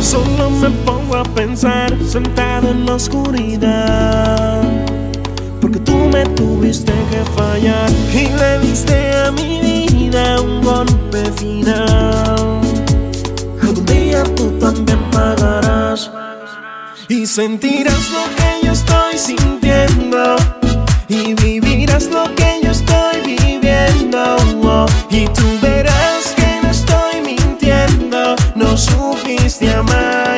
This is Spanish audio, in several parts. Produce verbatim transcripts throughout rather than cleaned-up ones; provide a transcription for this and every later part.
Solo me pongo a pensar sentado en la oscuridad, porque tú me tuviste que fallar y le diste a mi vida un golpe final. Algún día tú también pagarás y sentirás lo que yo estoy sintiendo y vivirás lo que yo estoy viviendo, oh, y tú verás que no estoy mintiendo. No supiste amar,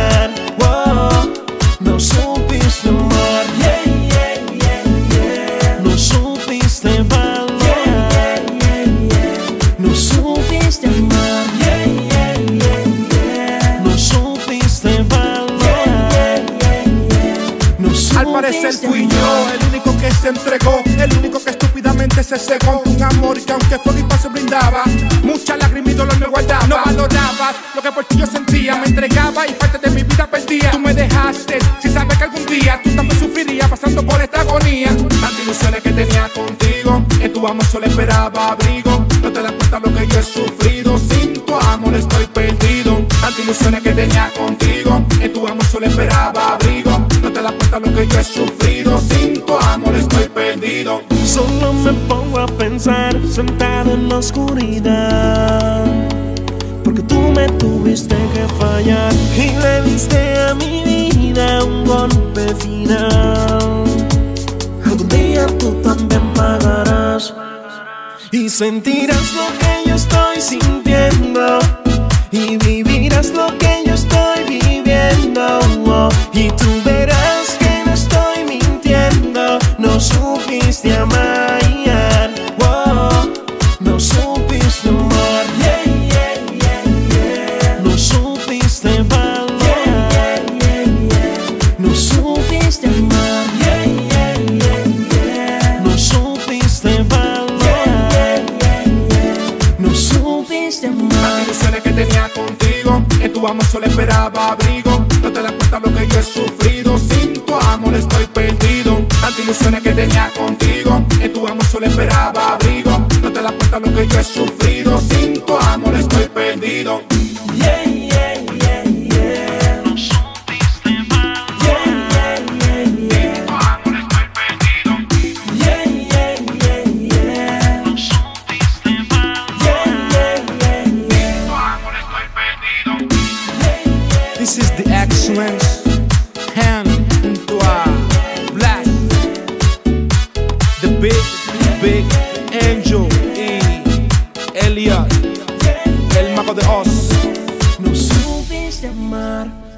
oh, no supiste amar, yeah, yeah, yeah, yeah. No supiste valorar, yeah, yeah, yeah, yeah. No supiste amar, yeah, yeah, yeah, yeah. No supiste valorar, yeah, yeah, yeah, yeah. No supiste. Al parecer fui yo el único que se entregó, el único que estúpidamente se cegó. Un amor que aunque fuego y paso brindaba, mucha lágrima y dolor me guardaba. No valorabas lo que por ti yo sentía, me entregaba y parte de mi vida perdía. Tú me dejaste sin saber que algún día tú también sufrirías pasando por esta agonía. Tantas ilusiones que tenía contigo, en tu amor solo esperaba abrigo. No te das cuenta lo que yo he sufrido, sin tu amor estoy perdido. Tantas ilusiones que tenía contigo, en tu amor solo esperaba abrigo. No te das cuenta lo que yo he sufrido, sin tu amor estoy perdido. Solo me pongo a pensar sentado en la oscuridad, porque tú me tuviste que fallar y le diste a mi vida un golpe final. Algún día tú también pagarás y sentirás lo que yo estoy sintiendo y vivirás lo que yo estoy viviendo, oh, y tú verás que no estoy mintiendo. No supiste amar, oh, no supiste amar, yeah, yeah, yeah, yeah. No supiste valorar, yeah, yeah, yeah, yeah. No supiste amar, yeah, yeah, yeah, yeah. No supiste valorar, yeah, yeah, yeah, yeah. No supiste amar. Las ilusiones que tenía contigo, en tu amor solo esperaba abrigo. No te das cuenta lo que yo he sufrido, sin tu amor estoy perdido. Tantas ilusiones que tenía contigo, en tu amor solo esperaba abrigo. No te das cuenta lo que yo he sufrido, sin tu amor estoy perdido. Yeah, yeah, yeah, yeah. No supiste amar, yeah, yeah, yeah, yeah. Sin tu amor estoy perdido. Yeah, yeah, yeah, yeah. No supiste amar, yeah, yeah, yeah, yeah. Sin tu amor estoy perdido. Yeah, yeah. This is the excellence. Hand junto a Black, The Big, Big Angel y Elliot, el mago de Oz. No supiste amar.